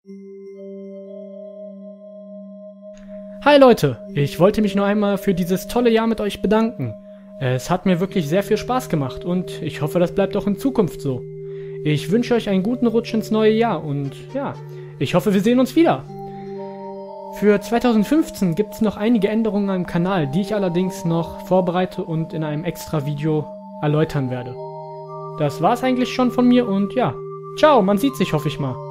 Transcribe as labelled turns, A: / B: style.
A: Hi Leute, ich wollte mich nur einmal für dieses tolle Jahr mit euch bedanken. Es hat mir wirklich sehr viel Spaß gemacht und ich hoffe, das bleibt auch in Zukunft so. Ich wünsche euch einen guten Rutsch ins neue Jahr und ja, ich hoffe, wir sehen uns wieder. Für 2015 gibt es noch einige Änderungen am Kanal, die ich allerdings noch vorbereite und in einem extra Video erläutern werde. Das war's eigentlich schon von mir und ja, ciao, man sieht sich, hoffe ich mal.